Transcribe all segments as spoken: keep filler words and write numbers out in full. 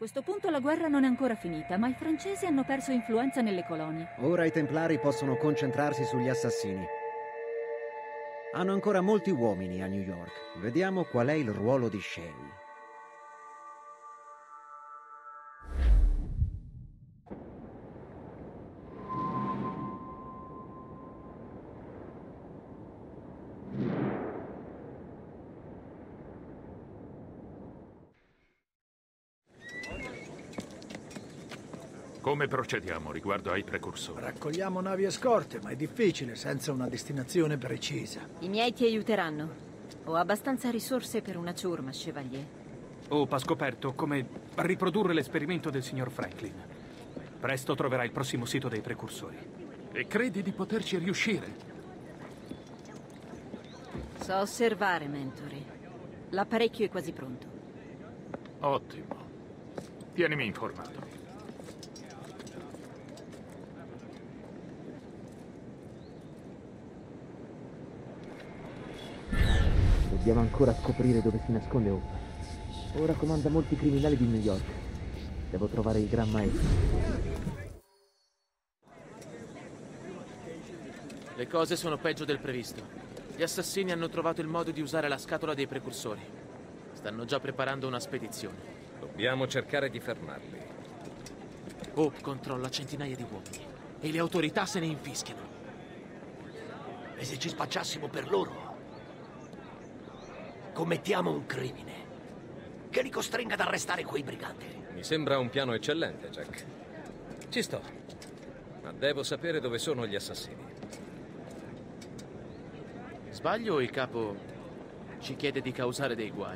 questo punto la guerra non è ancora finita, ma i francesi hanno perso influenza nelle colonie. Ora i Templari possono concentrarsi sugli assassini. Hanno ancora molti uomini a New York. Vediamo qual è il ruolo di Shay. Come procediamo riguardo ai precursori? Raccogliamo navi e scorte, ma è difficile senza una destinazione precisa. I miei ti aiuteranno. Ho abbastanza risorse per una ciurma, Chevalier. Hope ha scoperto come riprodurre l'esperimento del signor Franklin. Presto troverà il prossimo sito dei precursori. E credi di poterci riuscire? So osservare, Mentori. L'apparecchio è quasi pronto. Ottimo. Tienimi informato. Dobbiamo ancora scoprire dove si nasconde Hope. Ora comanda molti criminali di New York. Devo trovare il Gran Maestro. Le cose sono peggio del previsto. Gli assassini hanno trovato il modo di usare la scatola dei precursori. Stanno già preparando una spedizione. Dobbiamo cercare di fermarli. Hope controlla centinaia di uomini e le autorità se ne infischiano. E se ci spacciassimo per loro? Commettiamo un crimine che li costringa ad arrestare quei briganti. Mi sembra un piano eccellente, Jack. Ci sto. Ma devo sapere dove sono gli assassini. Sbaglio o il capo ci chiede di causare dei guai?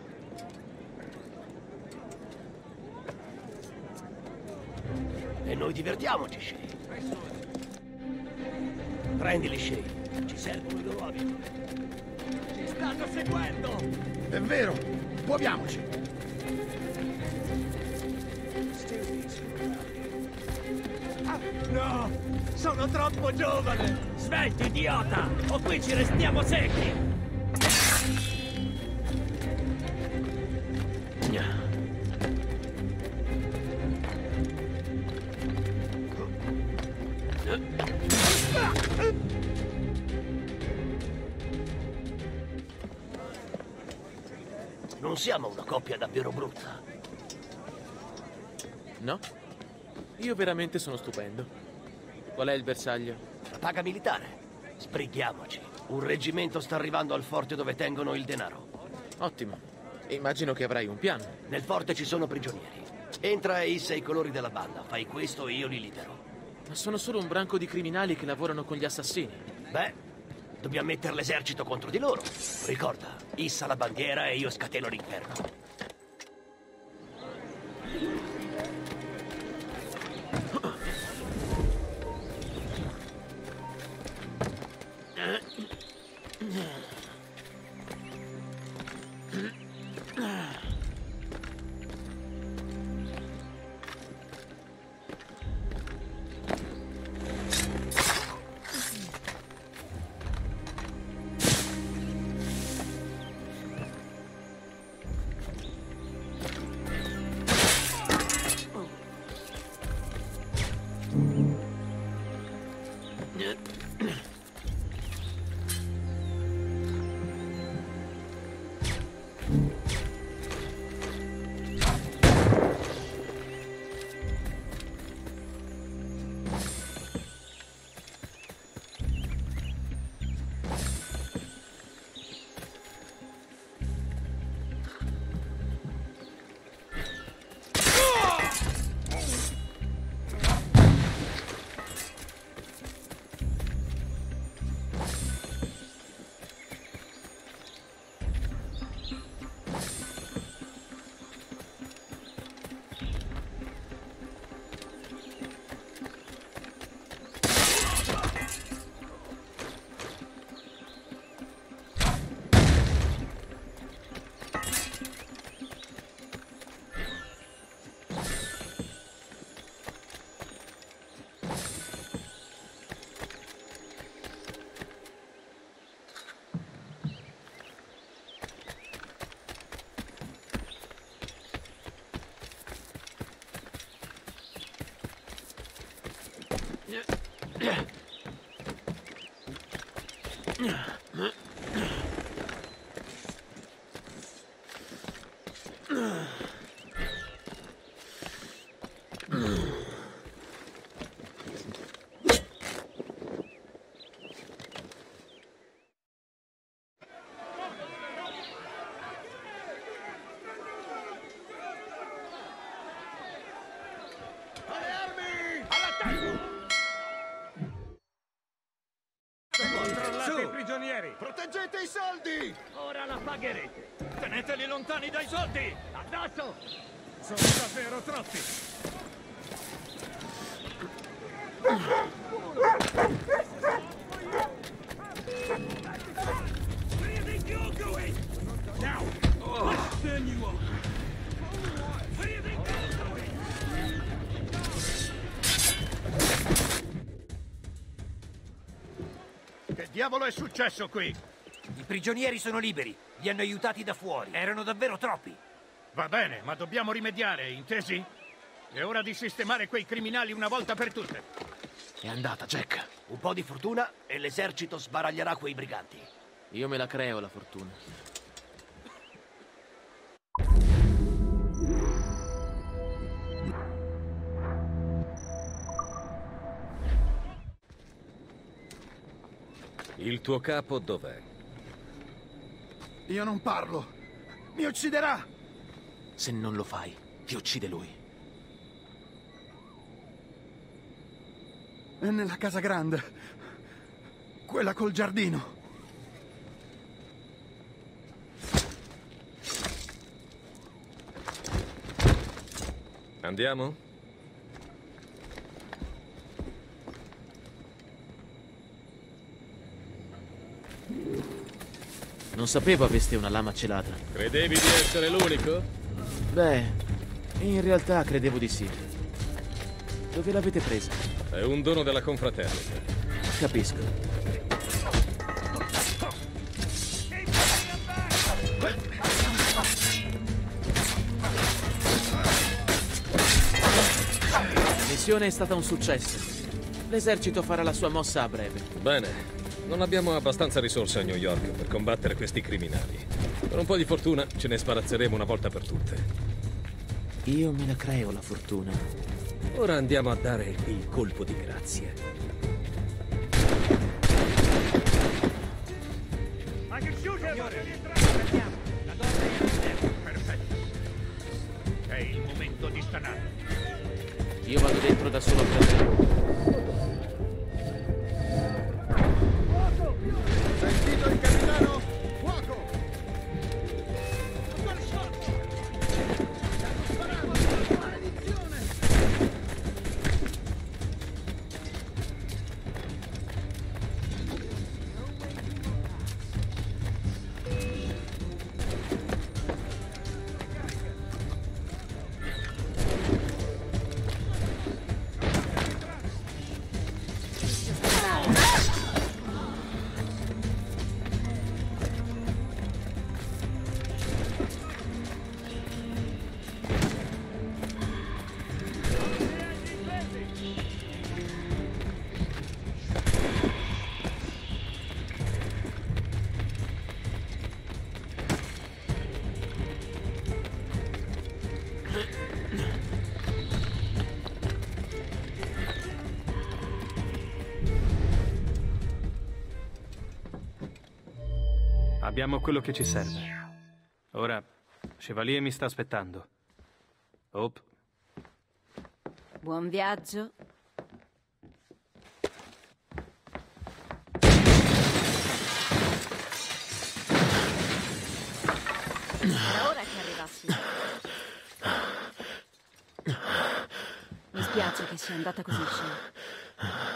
E noi divertiamoci, Shay. Prendili, Shay. Ci servono i loro abiti. Ci stanno seguendo! È vero, muoviamoci! Ah, no! Sono troppo giovane! Smetti, idiota! O qui ci restiamo secchi! Non siamo una coppia davvero brutta. No? Io veramente sono stupendo. Qual è il bersaglio? La paga militare. Sbrighiamoci. Un reggimento sta arrivando al forte dove tengono il denaro. Ottimo. Immagino che avrai un piano. Nel forte ci sono prigionieri. Entra e issa i colori della banda. Fai questo e io li libero. Ma sono solo un branco di criminali che lavorano con gli assassini. Beh, dobbiamo mettere l'esercito contro di loro. Ricorda, issa la bandiera e io scateno l'inferno. Controllate i prigionieri! Proteggete i soldi! Ora la pagherete! Teneteli lontani dai soldi! Addosso! Sono davvero troppi! Where do you think you're going? Now! Let's turn you over! Where do you think you're going? Che diavolo è successo qui? I prigionieri sono liberi. Li hanno aiutati da fuori. Erano davvero troppi. Va bene, ma dobbiamo rimediare, intesi? È ora di sistemare quei criminali una volta per tutte. È andata, Jack. Un po' di fortuna e l'esercito sbaraglierà quei briganti. Io me la creo la fortuna. Il tuo capo dov'è? Io non parlo. Mi ucciderà! Se non lo fai, ti uccide lui. È nella casa grande. Quella col giardino. Andiamo? Non sapevo aveste una lama celata. Credevi di essere l'unico? Beh, in realtà credevo di sì. Dove l'avete presa? È un dono della confraternita. Capisco. La missione è stata un successo. L'esercito farà la sua mossa a breve. Bene. Non abbiamo abbastanza risorse a New York per combattere questi criminali. Con un po' di fortuna ce ne sbarazzeremo una volta per tutte. Io me la creo la fortuna. Ora andiamo a dare il colpo di grazia. Perfetto. È il momento di stanare. Io vado dentro da solo per te. Sentito il capitano? Fuoco! Abbiamo quello che ci serve. Ora, Chevalier mi sta aspettando. Hope. Buon viaggio. Era ora che arrivassi. Mi spiace che sia andata così, Shane.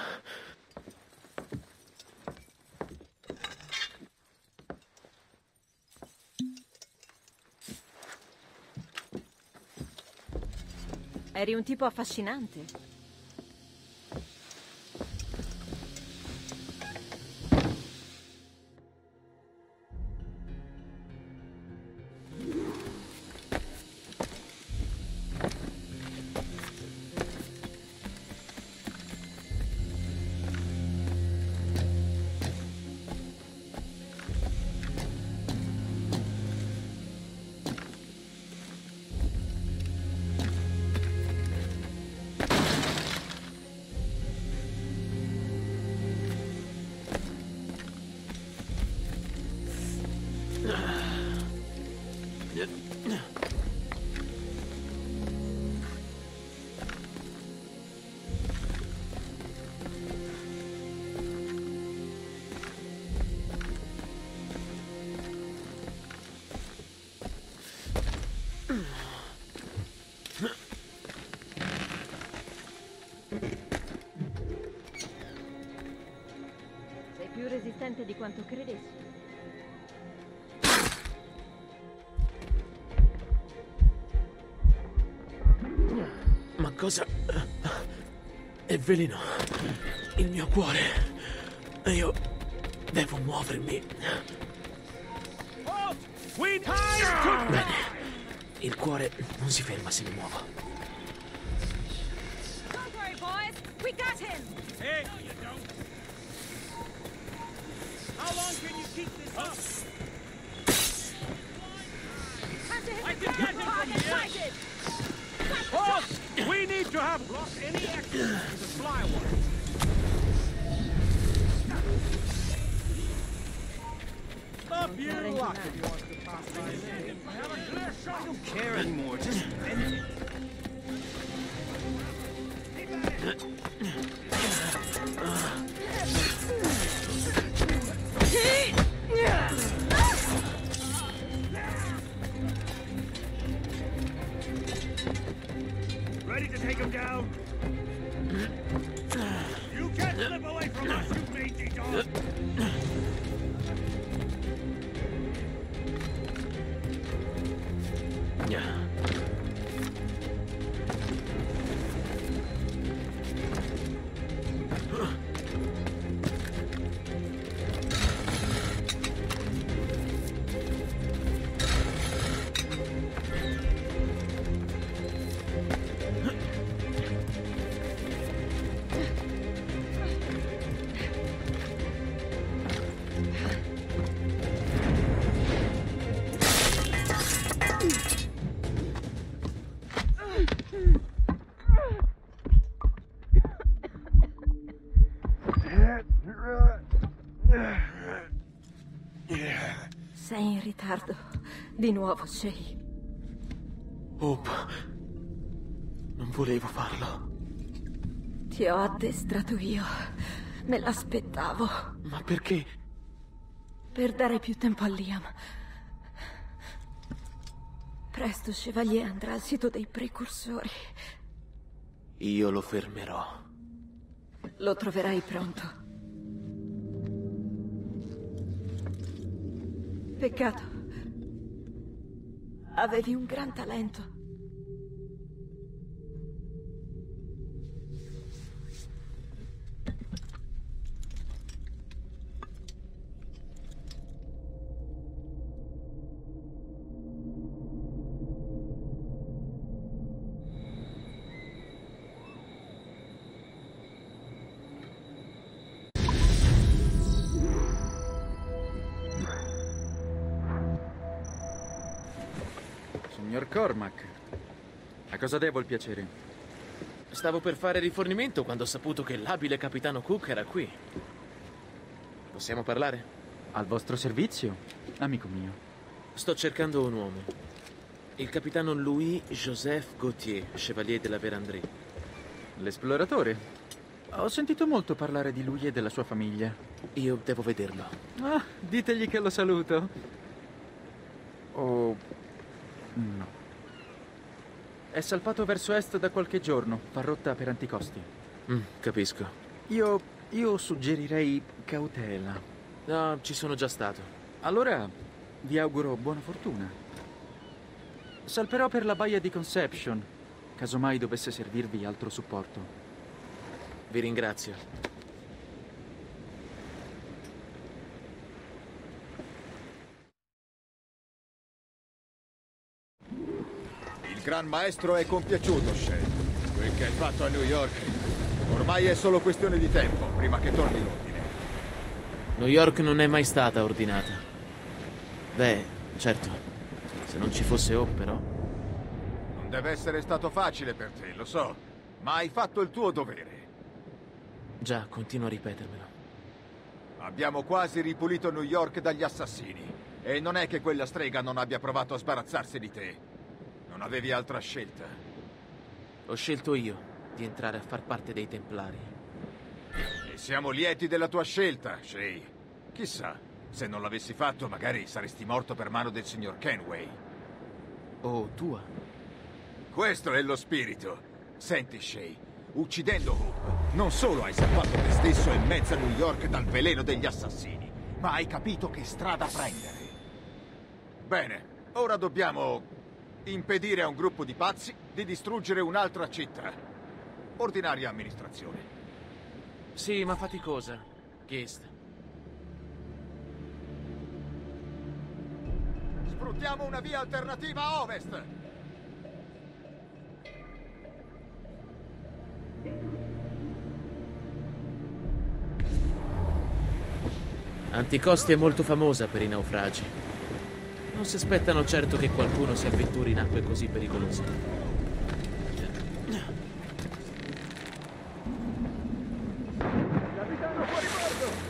Eri un tipo affascinante. Sei più resistente di quanto credessi. Ma cosa... È veleno. Il mio cuore. E io... devo muovermi. Bene. Il cuore non si ferma se mi muovo. Don't worry, boys. We got him. Hey, no, you don't. How long can you keep this up? Time to hit I the can get him ground from and here. fight it. Boss, we need to have lost any access to the fly one. Up you luck if you want to pass by there. Have a clear shot. I don't care anymore. Just end it. Ready to take him down? You can't slip away from us, you mangy dog! Sei in ritardo. Di nuovo, Shay. Hope. Non volevo farlo. Ti ho addestrato io. Me l'aspettavo. Ma perché? Per dare più tempo a Liam. Presto Chevalier andrà al sito dei precursori. Io lo fermerò. Lo troverai pronto. Peccato. Avevi un gran talento. Signor Cormac, a cosa devo il piacere? Stavo per fare rifornimento quando ho saputo che l'abile capitano Cook era qui. Possiamo parlare? Al vostro servizio, amico mio. Sto cercando un uomo. Il capitano Louis-Joseph Gauthier, Chevalier della Vérendrye. L'esploratore? Ho sentito molto parlare di lui e della sua famiglia. Io devo vederlo. Ah, ditegli che lo saluto. Oh... no. È salpato verso est da qualche giorno. Fa rotta per Anticosti. Mm, capisco. Io... io suggerirei cautela. No, ci sono già stato. Allora, vi auguro buona fortuna. Salperò per la baia di Conception, casomai dovesse servirvi altro supporto. Vi ringrazio. Il Gran Maestro è compiaciuto, Shay. Quel che hai fatto a New York. Ormai è solo questione di tempo, prima che torni l'ordine. New York non è mai stata ordinata. Beh, certo. Se non ci fosse Hope, però. Non deve essere stato facile per te, lo so. Ma hai fatto il tuo dovere. Già, continuo a ripetermelo. Abbiamo quasi ripulito New York dagli assassini. E non è che quella strega non abbia provato a sbarazzarsi di te. Non avevi altra scelta. Ho scelto io di entrare a far parte dei Templari. E siamo lieti della tua scelta, Shay. Chissà, se non l'avessi fatto magari saresti morto per mano del signor Kenway. O tua. Questo è lo spirito. Senti, Shay, uccidendo Hope, non solo hai salvato te stesso e mezza New York dal veleno degli assassini, ma hai capito che strada prendere. Bene, ora dobbiamo impedire a un gruppo di pazzi di distruggere un'altra città. Ordinaria amministrazione. Sì, ma faticosa. Geist. Sfruttiamo una via alternativa a ovest! Anticosti è molto famosa per i naufragi. Non si aspettano certo che qualcuno si avventuri in acque così pericolose. Capitano fuori bordo!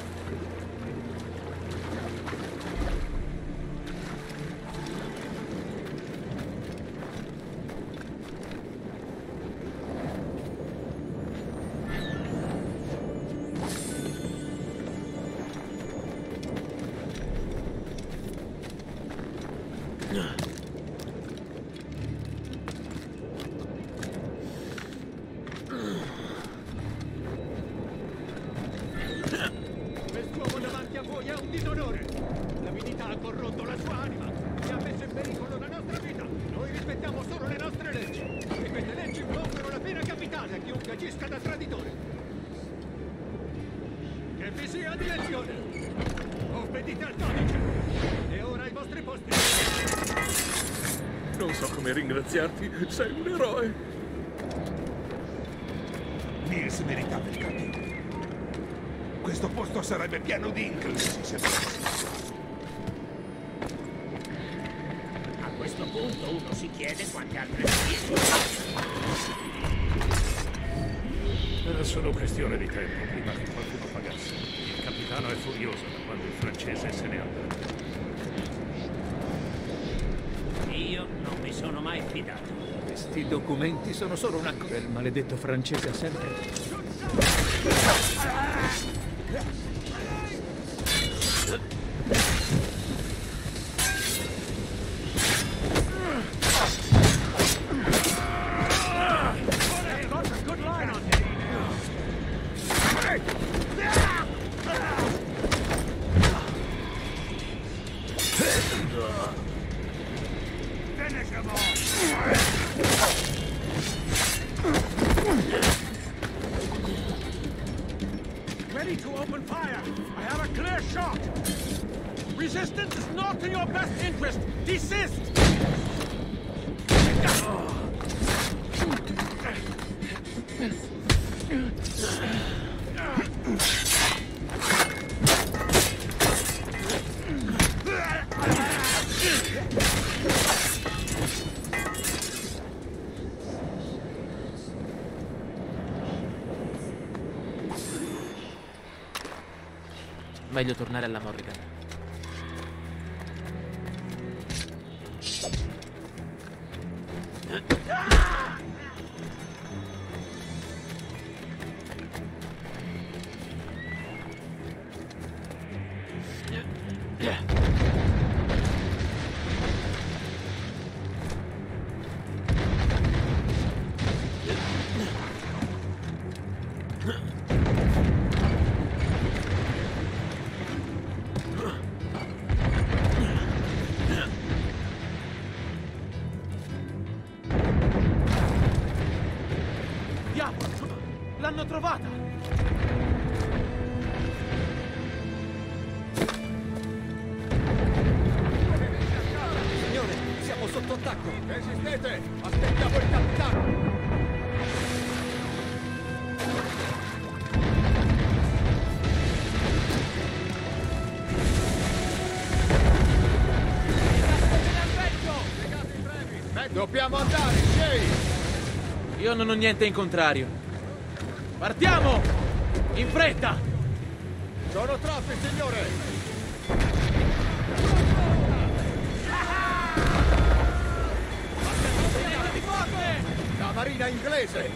Quest'uomo davanti a voi è un disonore. L'avidità ha corrotto la sua anima e ha messo in pericolo la nostra vita. Noi rispettiamo solo le nostre leggi. E quelle leggi impongono la pena capitale a chiunque agisca da traditore. Che vi sia di lezione. Obbedite al codice. E ora ai vostri posti. Non so come ringraziarti, sei un eroe. Nils meritava il cambio. Questo posto sarebbe pieno di inclisi se A questo punto uno si chiede quante altre... Era solo questione di tempo prima che qualcuno pagasse. Il capitano è furioso da quando il francese se n'è andato. Io non mi sono mai fidato. Questi documenti sono solo una cosa. Il maledetto francese ha sempre... Ready to open fire! I have a clear shot! Resistance is not in your best interest! Desist! Meglio tornare alla Morrigan. L'hanno trovata! Signore, siamo sotto attacco! Resistete! Aspettiamo il capitano! Dobbiamo andare, Shay! Io non ho niente in contrario. Partiamo! In fretta! Sono troppi, signore! La marina inglese!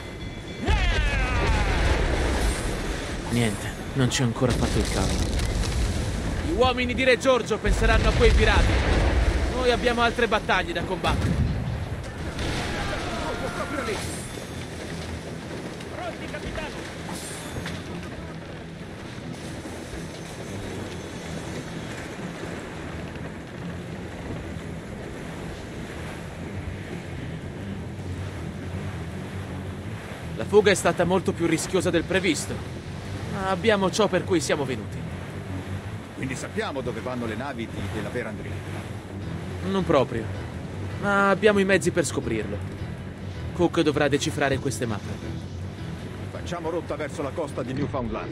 Niente, non ci ho ancora fatto il cavolo. Gli uomini di Re Giorgio penseranno a quei pirati. Noi abbiamo altre battaglie da combattere. proprio lì! Pronti, capitano! La fuga è stata molto più rischiosa del previsto, ma abbiamo ciò per cui siamo venuti. Quindi sappiamo dove vanno le navi di, della Verandry? Non proprio, ma abbiamo i mezzi per scoprirlo. Cook dovrà decifrare queste mappe. Facciamo rotta verso la costa di Newfoundland.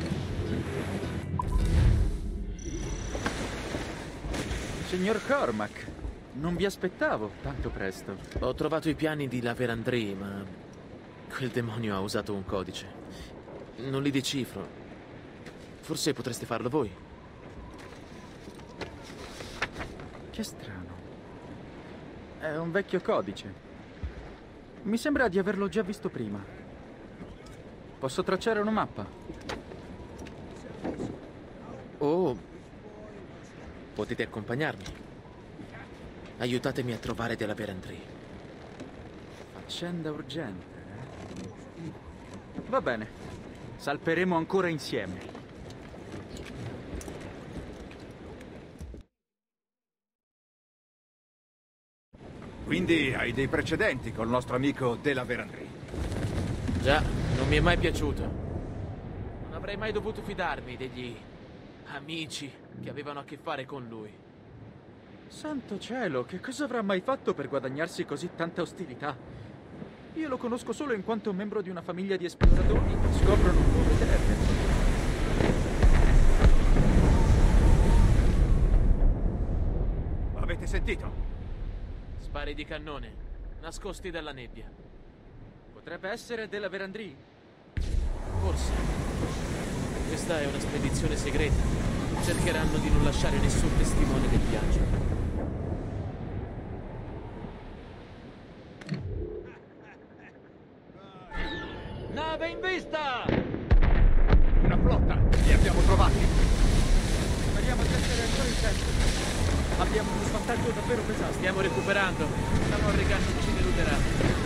Signor Cormac, non vi aspettavo tanto presto. Ho trovato i piani di la Verandry, ma quel demonio ha usato un codice. Non li decifro. Forse potreste farlo voi. Che strano. È un vecchio codice. Mi sembra di averlo già visto prima. Posso tracciare una mappa? Oh, potete accompagnarmi. Aiutatemi a trovare della Verandry. Faccenda urgente. Va bene, salperemo ancora insieme. Quindi hai dei precedenti col nostro amico della Verandry. Già, non mi è mai piaciuto. Non avrei mai dovuto fidarmi degli amici che avevano a che fare con lui. Santo cielo, che cosa avrà mai fatto per guadagnarsi così tanta ostilità? Io lo conosco solo in quanto membro di una famiglia di esploratori che scoprono nuove terre. Avete sentito? Spari di cannone, nascosti dalla nebbia. Potrebbe essere della Verandry? Forse. Questa è una spedizione segreta. Cercheranno di non lasciare nessun testimone del viaggio. Nave in vista! Una flotta! Li abbiamo trovati! Speriamo di essere ancora in tempo. Abbiamo uno svantaggio davvero pesante. Stiamo recuperando. La Morrigan non ci deluderà.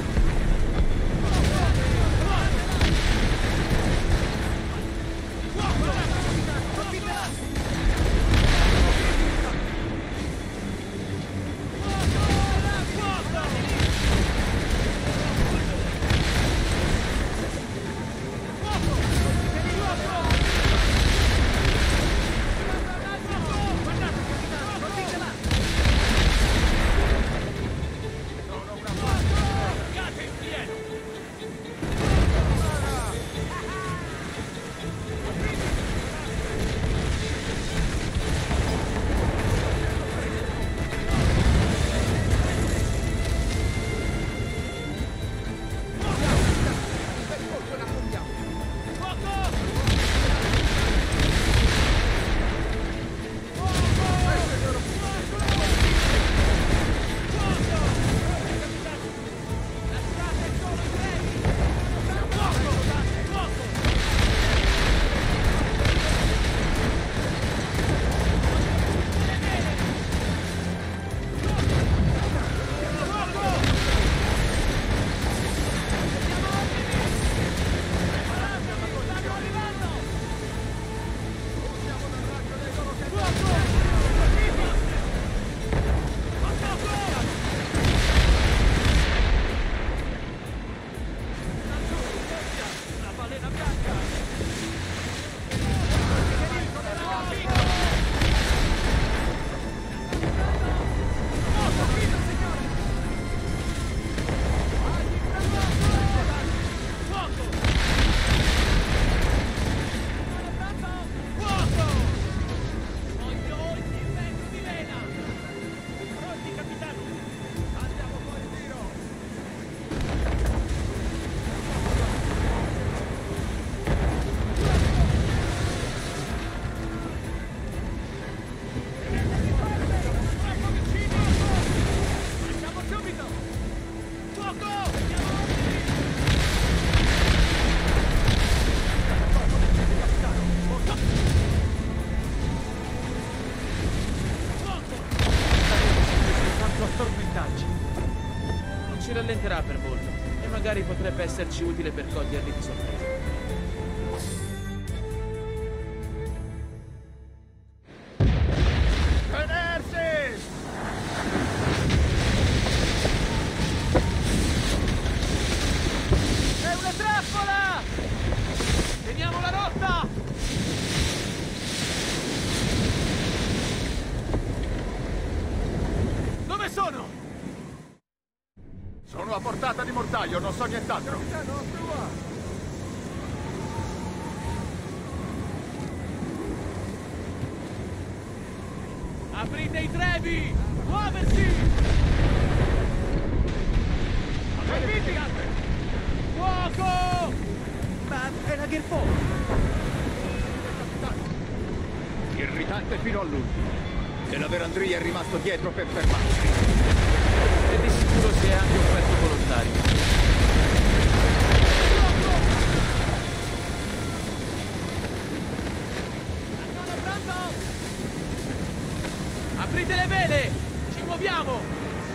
potrebbe esserci utile per coglierli di sorpresa. Tenersi! È una trappola! Teniamo la rotta! Dove sono? Sono a portata di mortaio, non so nient'altro. Aprite i trevi! Muoversi! Colpiti! Fuoco! Ma è la Gherfò! Irritante fino all'ultimo. E la Verandria è rimasto dietro per fermarsi. E di sicuro si è anche offerto volontario. Aprite le vele! Ci muoviamo!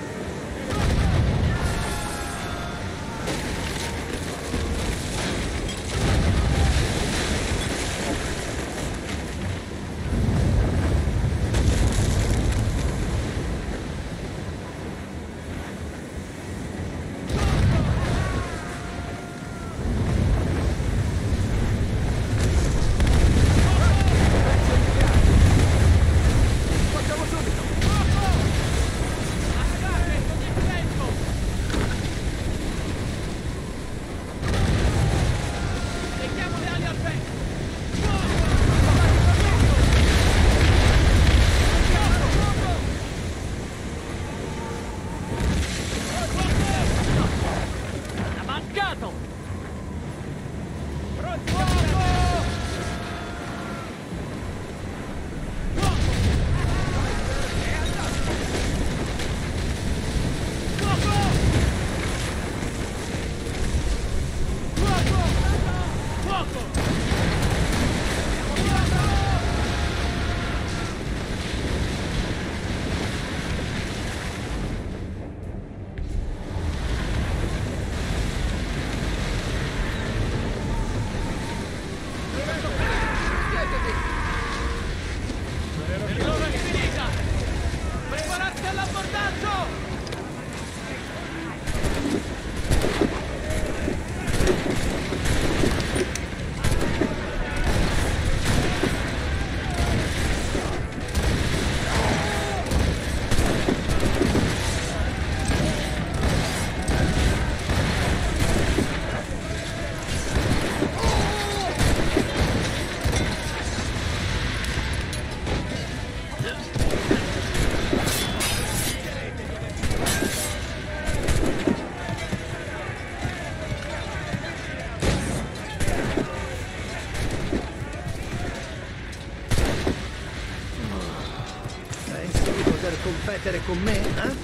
Competere con me, eh?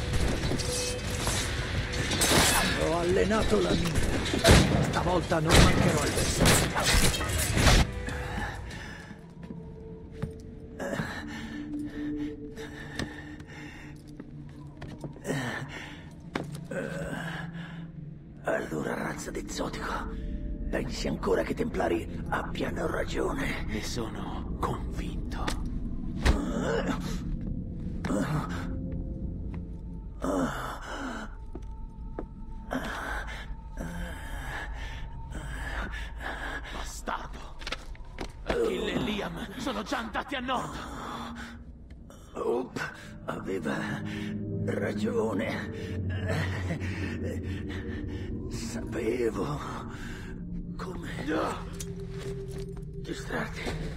Ho allenato la mia. Stavolta non mancherò il bersaglio. Allora, razza di zotico, pensi ancora che i Templari abbiano ragione? Ne sono convinto. Bastardo! Achille e Liam sono già andati a nord! Hope aveva ragione. Sapevo come distrarti.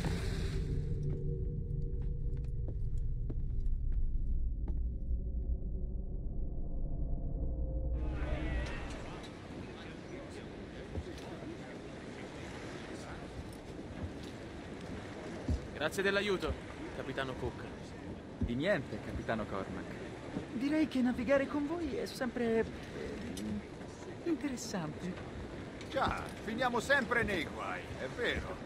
Grazie dell'aiuto, capitano Cook. Di niente, capitano Cormac. Direi che navigare con voi è sempre... eh, interessante. Già, finiamo sempre nei guai, è vero.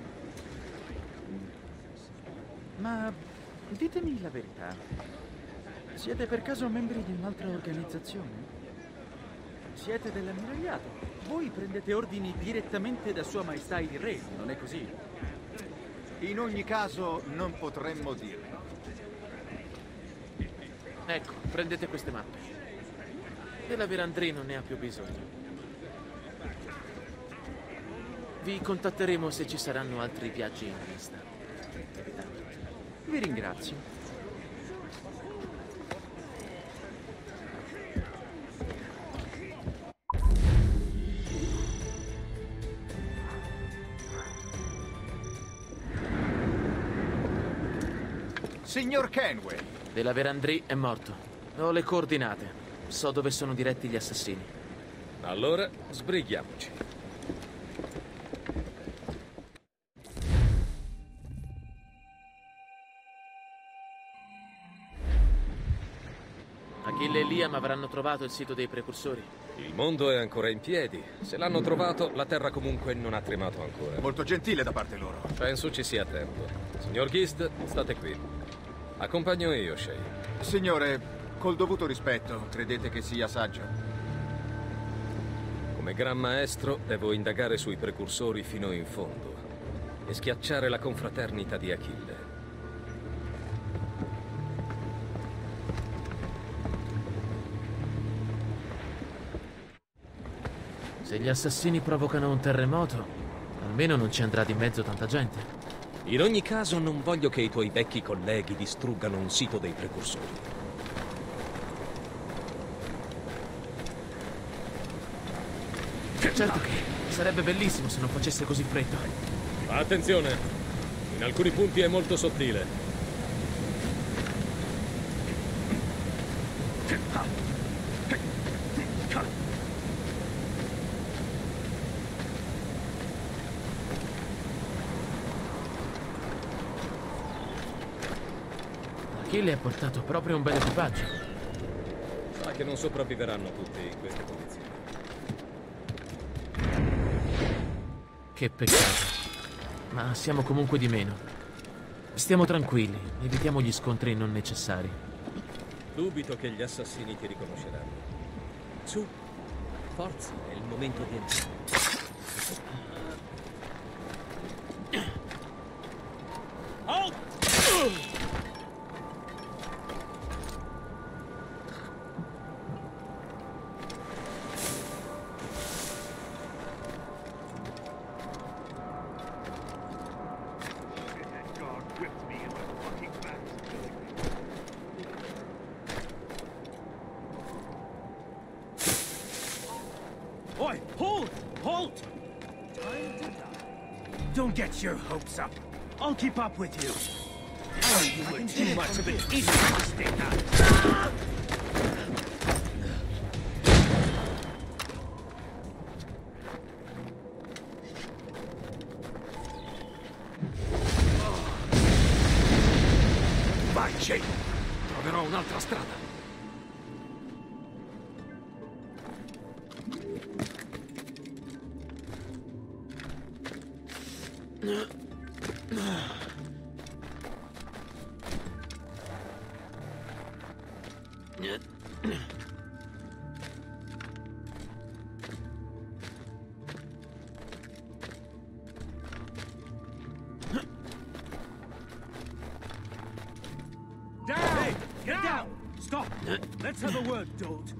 Ma ditemi la verità. Siete per caso membri di un'altra organizzazione? Siete dell'ammiragliato. Voi prendete ordini direttamente da Sua Maestà il Re, non è così? In ogni caso, non potremmo dirlo. Ecco, prendete queste mappe. Della Verandrì non ne ha più bisogno. Vi contatteremo se ci saranno altri viaggi in vista. Capitano. Vi ringrazio. Signor Kenway! Della Verandrì è morto. Ho le coordinate. So dove sono diretti gli assassini. Allora, sbrighiamoci. Achille e Liam avranno trovato il sito dei precursori. Il mondo è ancora in piedi. Se l'hanno trovato, la Terra comunque non ha tremato ancora. Molto gentile da parte loro. Penso ci sia tempo. Signor Gist, state qui. Accompagno io, Shay. Signore, col dovuto rispetto, credete che sia saggio? Come gran maestro, devo indagare sui precursori fino in fondo e schiacciare la confraternita di Achille. Se gli assassini provocano un terremoto, almeno non ci andrà di mezzo tanta gente. In ogni caso non voglio che i tuoi vecchi colleghi distruggano un sito dei precursori. Certo che sarebbe bellissimo se non facesse così freddo. Ma attenzione, in alcuni punti è molto sottile. Achille ha portato proprio un bel equipaggio. Sa che non sopravviveranno tutti in queste condizioni. Che peccato. Ma siamo comunque di meno. Stiamo tranquilli, evitiamo gli scontri non necessari. Dubito che gli assassini ti riconosceranno. Su, forza, è il momento di entrare. Halt! Oi, hold! Halt! Time to die. Don't get your hopes up. I'll keep up with you. Oh, you were too much of an idiot to stay out. Vai, Shay! Troverò un'altra strada. Down! Hey, get down! Stop! Let's have a word, Dolt.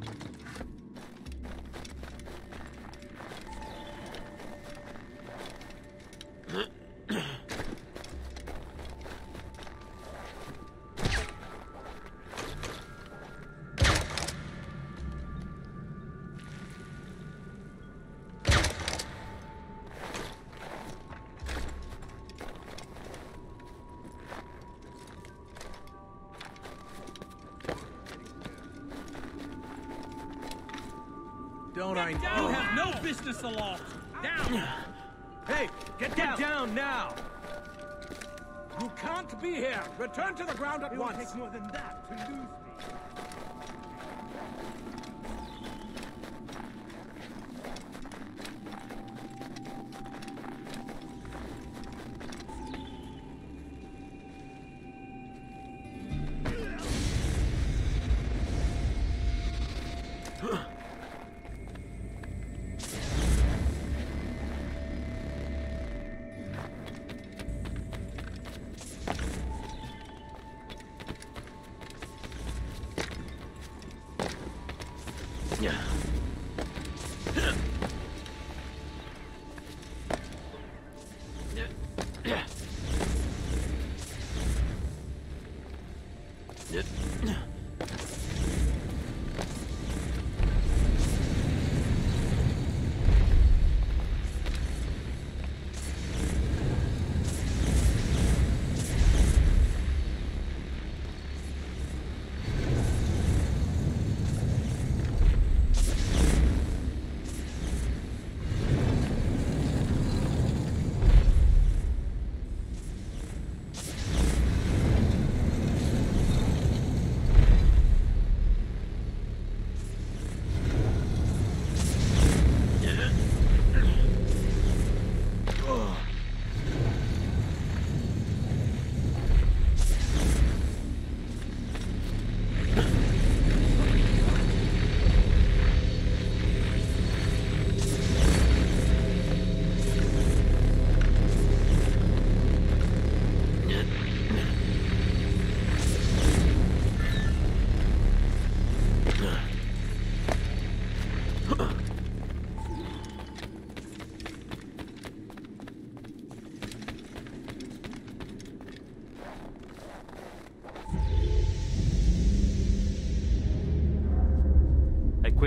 Don't I know? You have no business aloft! Down! Hey, get down! Get down now! You can't be here! Return to the ground at once! It will take more than that to lose me.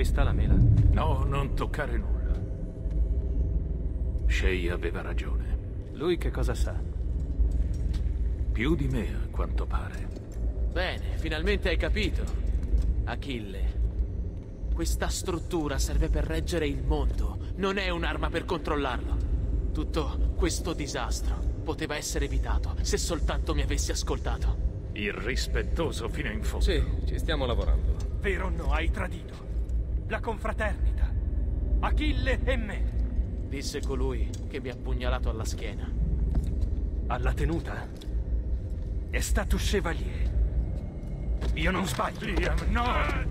questa la mela? No, non toccare nulla. Shay aveva ragione. Lui che cosa sa? Più di me, a quanto pare. Bene, finalmente hai capito, Achille. Questa struttura serve per reggere il mondo, non è un'arma per controllarlo. Tutto questo disastro poteva essere evitato se soltanto mi avessi ascoltato. Irrispettoso fino in fondo. Sì, ci stiamo lavorando. Vero o no, hai tradito la confraternita, Achille e me. Disse colui che mi ha pugnalato alla schiena. Alla tenuta? È stato Chevalier. Io non sbaglio. Liam, no!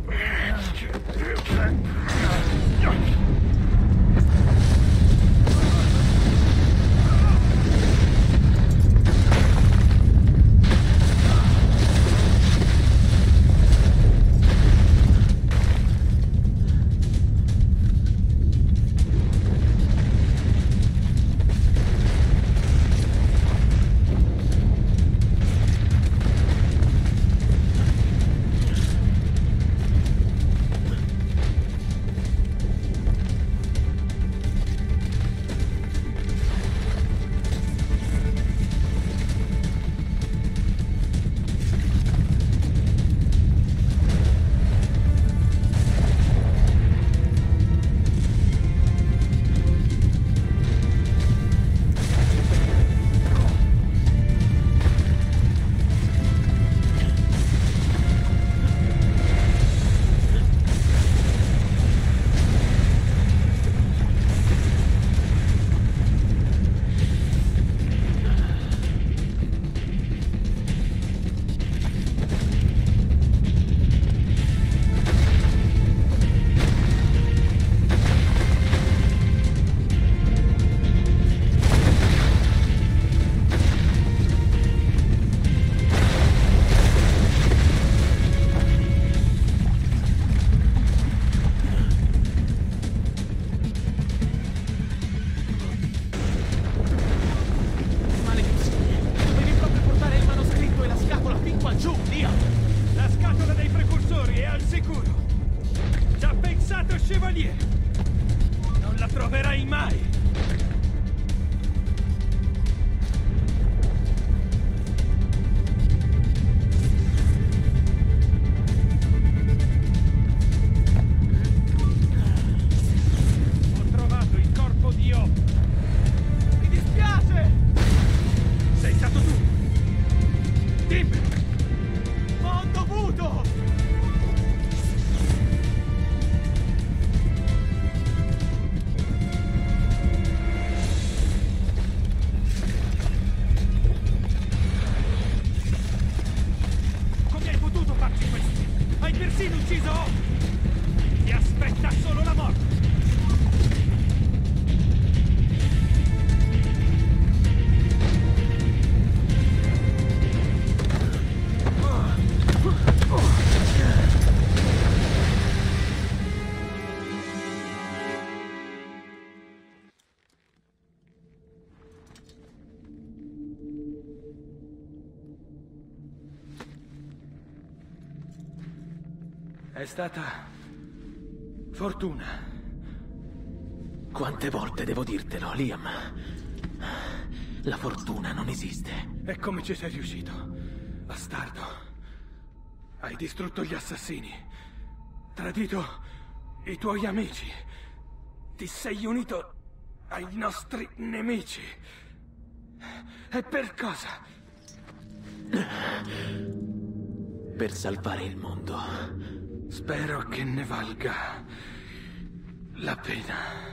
Chevalier! Non la troverai mai! Ho trovato il corpo di Hope! Mi dispiace! Sei stato tu! Dimmi! Ho dovuto! Hai persino ucciso Hope! Ti aspetta solo la morte! È stata fortuna. Quante volte devo dirtelo, Liam? La fortuna non esiste. E come ci sei riuscito, bastardo? Hai distrutto gli assassini, tradito i tuoi amici, ti sei unito ai nostri nemici. E per cosa? Per salvare il mondo. Spero che ne valga la pena.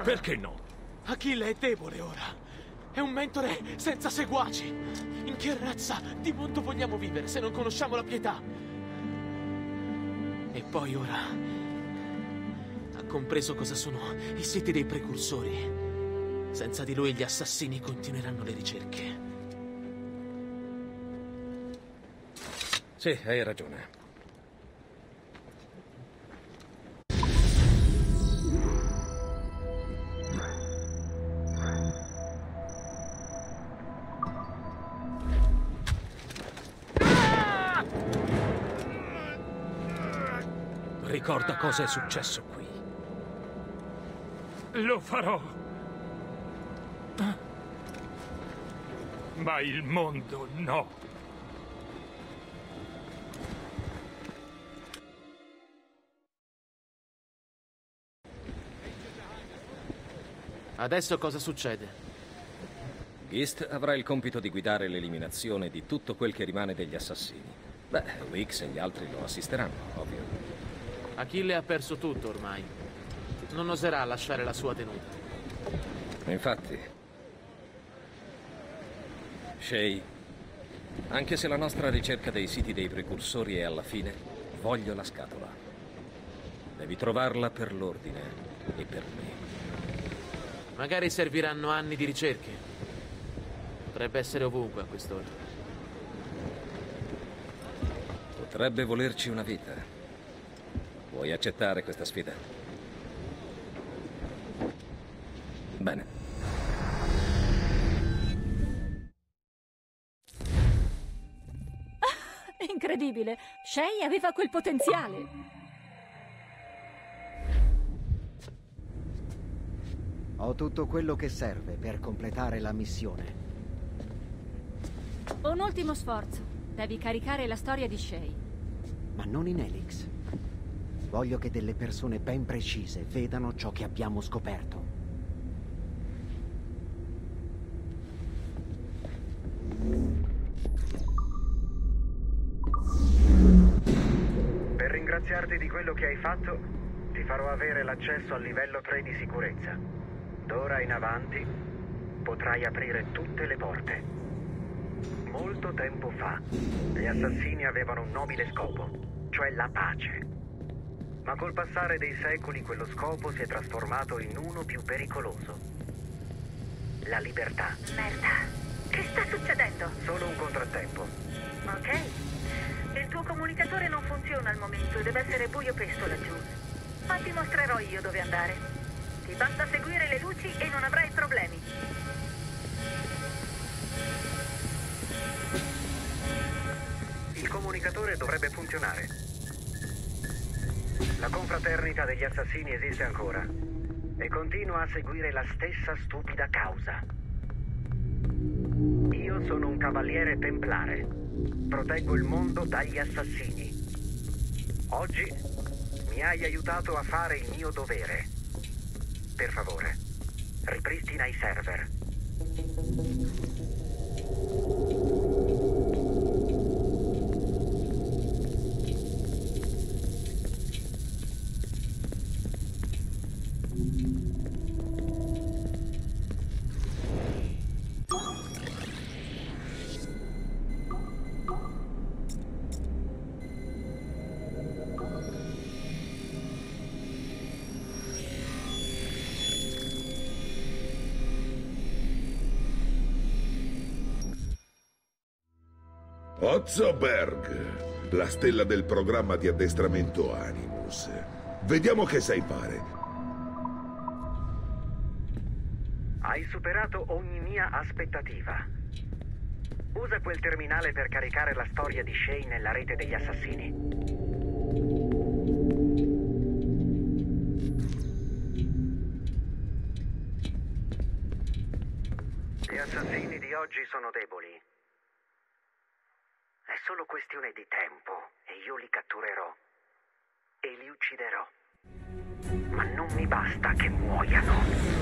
Perché no? Achille è debole ora. È un mentore senza seguaci. In che razza di mondo vogliamo vivere se non conosciamo la pietà? E poi ora ha compreso cosa sono i siti dei precursori. Senza di lui gli assassini continueranno le ricerche. Sì, hai ragione. Ricorda cosa è successo qui. Lo farò. Ma il mondo no. Adesso cosa succede? Gist avrà il compito di guidare l'eliminazione di tutto quel che rimane degli assassini. Beh, Wix e gli altri lo assisteranno, ovvio. Achille ha perso tutto ormai. Non oserà lasciare la sua tenuta. Infatti, Shay, anche se la nostra ricerca dei siti dei precursori è alla fine, voglio la scatola. Devi trovarla per l'ordine e per me. Magari serviranno anni di ricerche. Potrebbe essere ovunque a quest'ora. Potrebbe volerci una vita. Vuoi accettare questa sfida? Bene. Incredibile! Shay aveva quel potenziale! Ho tutto quello che serve per completare la missione. Un ultimo sforzo. Devi caricare la storia di Shay. Ma non in Helix. Voglio che delle persone ben precise vedano ciò che abbiamo scoperto. Per ringraziarti di quello che hai fatto, ti farò avere l'accesso al livello tre di sicurezza. D'ora in avanti potrai aprire tutte le porte. Molto tempo fa, gli assassini avevano un nobile scopo, cioè la pace. Ma col passare dei secoli quello scopo si è trasformato in uno più pericoloso. La libertà. Merda. Che sta succedendo? Solo un contrattempo. Ok. Il tuo comunicatore non funziona al momento, deve essere buio pesto laggiù. Ma ti mostrerò io dove andare. Ti basta seguire le luci e non avrai problemi. Il comunicatore dovrebbe funzionare. La confraternita degli assassini esiste ancora e continua a seguire la stessa stupida causa. Io sono un cavaliere templare. Proteggo il mondo dagli assassini. Oggi mi hai aiutato a fare il mio dovere. Per favore, ripristina i server. Ozzoberg, la stella del programma di addestramento Animus. Vediamo che sai fare. Hai superato ogni mia aspettativa. Usa quel terminale per caricare la storia di Shay nella rete degli assassini. Gli assassini di oggi sono deboli. È solo questione di tempo e io li catturerò e li ucciderò. Ma non mi basta che muoiano.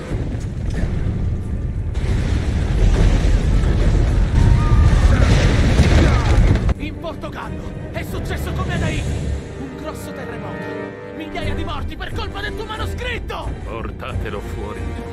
In Portogallo è successo come ad Haiti. Un grosso terremoto. Migliaia di morti per colpa del tuo manoscritto! Portatelo fuori di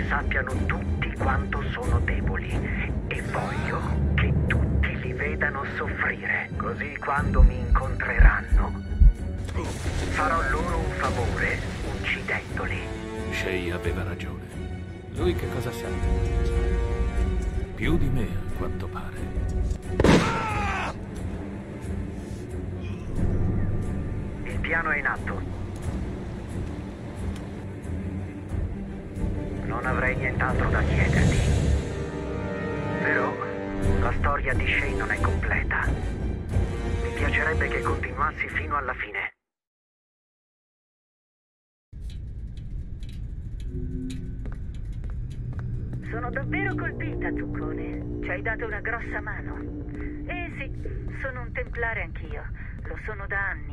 sappiano tutti quanto sono deboli e voglio che tutti li vedano soffrire. Così quando mi incontreranno farò loro un favore uccidendoli. Shay aveva ragione. Lui che cosa sa? Più di me, a quanto pare. Il piano è in atto. Non avrei nient'altro da chiederti. Però la storia di Shay non è completa. Mi piacerebbe che continuassi fino alla fine. Sono davvero colpita, Zuccone. Ci hai dato una grossa mano. Eh sì, sono un templare anch'io. Lo sono da anni.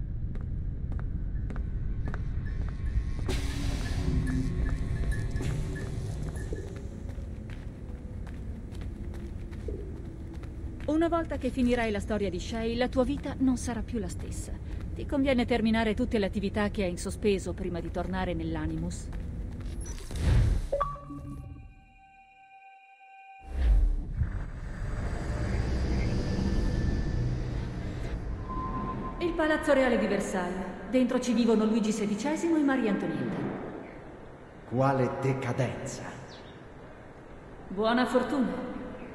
Una volta che finirai la storia di Shay, la tua vita non sarà più la stessa. Ti conviene terminare tutte le attività che hai in sospeso prima di tornare nell'Animus. Il Palazzo Reale di Versailles. Dentro ci vivono Luigi sedicesimo e Maria Antonietta. Quale decadenza! Buona fortuna.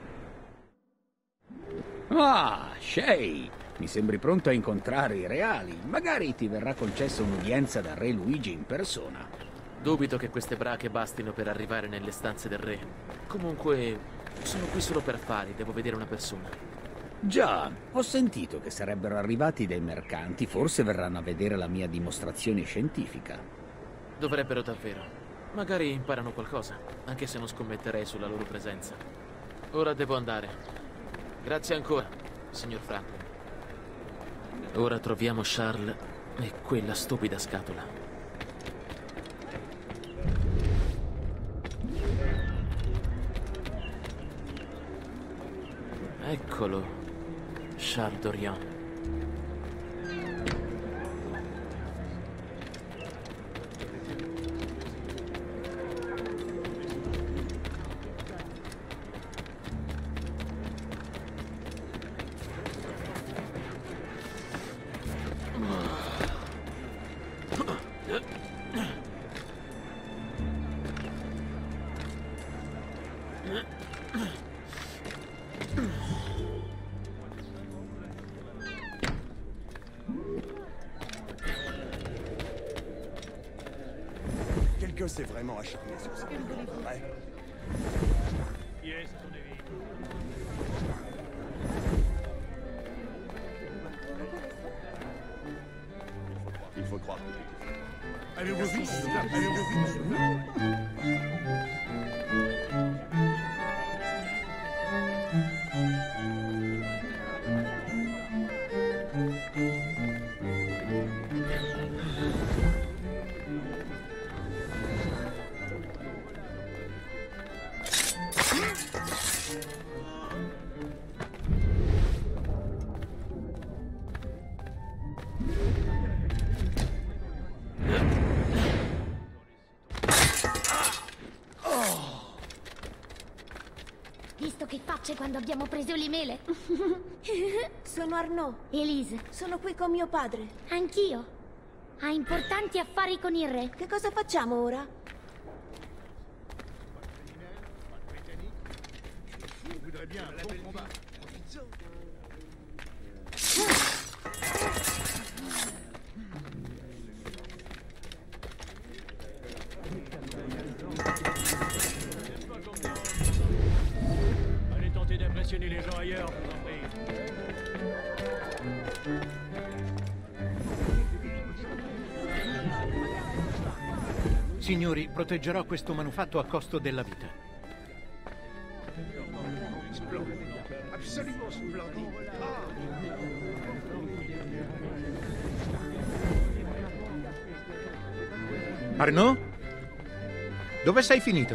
Ah, Shay, mi sembri pronto a incontrare i reali. Magari ti verrà concessa un'udienza dal re Luigi in persona. Dubito che queste brache bastino per arrivare nelle stanze del re. Comunque, sono qui solo per affari, devo vedere una persona. Già, ho sentito che sarebbero arrivati dei mercanti, forse verranno a vedere la mia dimostrazione scientifica. Dovrebbero davvero. Magari imparano qualcosa, anche se non scommetterei sulla loro presenza. Ora devo andare. Grazie ancora, signor Franklin. Ora troviamo Charles e quella stupida scatola. Eccolo, Charles Dorian. Quelqu'un s'est vraiment acharné sur ça. Ouais. Yes, à ton avis. Il faut croire que... Allez-vous vite, allez-vous vite. Visto che facce quando abbiamo preso le mele? Sono Arnaud. Elise. Sono qui con mio padre. Anch'io. Ha importanti affari con il re. Che cosa facciamo ora? Allez tenter d'impressionner les gens ailleurs, je vous en prie. Signori, proteggerò questo manufatto a costo della vita. Absolument splendide. Arnaud? Dove sei finito?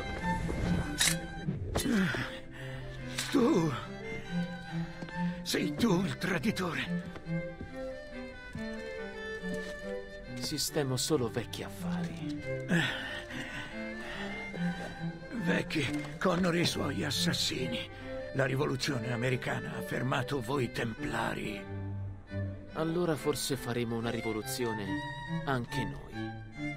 Tu... Sei tu il traditore. Sistemo solo vecchi affari. Vecchi, Connor e i suoi assassini. La rivoluzione americana ha fermato voi templari. Allora forse faremo una rivoluzione anche noi.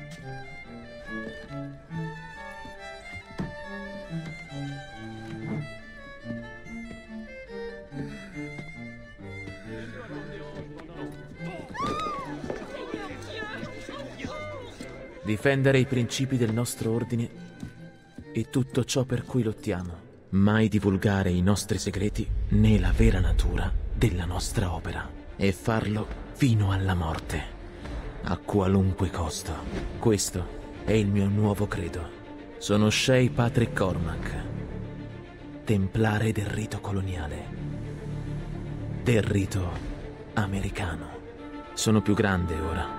Difendere i principi del nostro ordine e tutto ciò per cui lottiamo. Mai divulgare i nostri segreti né la vera natura della nostra opera. E farlo fino alla morte, a qualunque costo. Questo è il mio nuovo credo. Sono Shay Patrick Cormac, templare del rito coloniale, del rito americano. Sono più grande ora.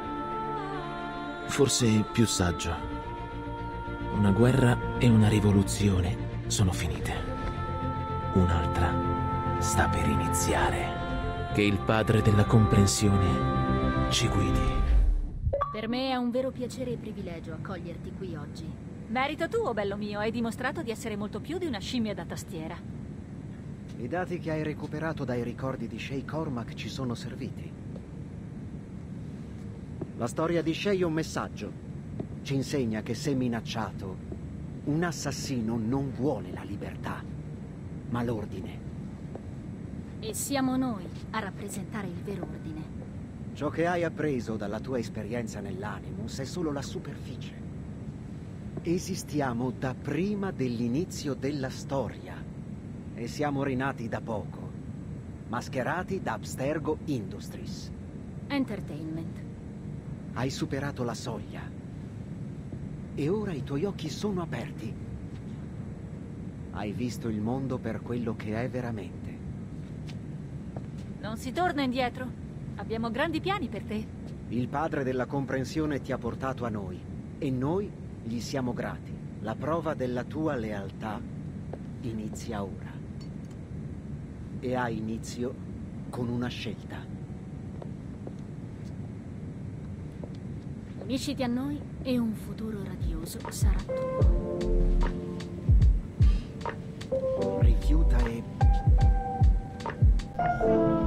Forse più saggio. Una guerra e una rivoluzione sono finite. Un'altra sta per iniziare. Che il padre della comprensione ci guidi. Per me è un vero piacere e privilegio accoglierti qui oggi. Merito tuo, bello mio, hai dimostrato di essere molto più di una scimmia da tastiera. I dati che hai recuperato dai ricordi di Shay Cormac ci sono serviti. La storia di Shay è un messaggio. Ci insegna che se minacciato, un assassino non vuole la libertà, ma l'ordine. E siamo noi a rappresentare il vero ordine. Ciò che hai appreso dalla tua esperienza nell'Animus è solo la superficie. Esistiamo da prima dell'inizio della storia e siamo rinati da poco, mascherati da Abstergo Industries. Entertainment. Hai superato la soglia e ora i tuoi occhi sono aperti. Hai visto il mondo per quello che è veramente. Non si torna indietro. Abbiamo grandi piani per te. Il padre della comprensione ti ha portato a noi e noi gli siamo grati. La prova della tua lealtà inizia ora. E ha inizio con una scelta. Unisciti a noi e un futuro radioso sarà tuo. Rifiuta e...